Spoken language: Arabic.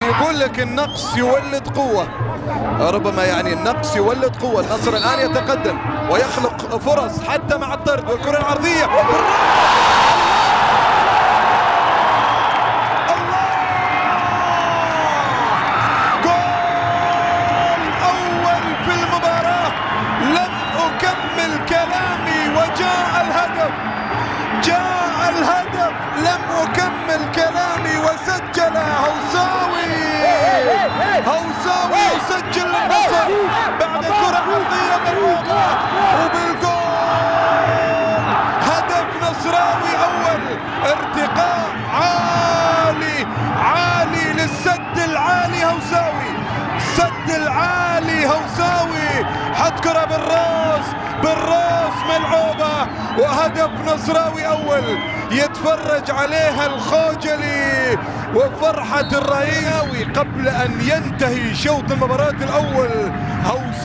يقول لك النقص يولد قوة، ربما يعني النقص يولد قوة. النصر الآن يتقدم ويخلق فرص حتى مع الطرد والكرة العرضية. جاء الهدف لم أكمل كلامي وسجل هوساوي. هوساوي يسجل للنصر بعد كرة عرضية ملعوبة وبالجول. هدف نصراوي أول، ارتقاء عالي عالي للسد العالي هوساوي، السد العالي هوساوي حط كرة بالراس ملعوبة وهدف نصراوي أول يتفرج عليها الخوجلي وفرحة الرئيس قبل أن ينتهي شوط المباراة الأول.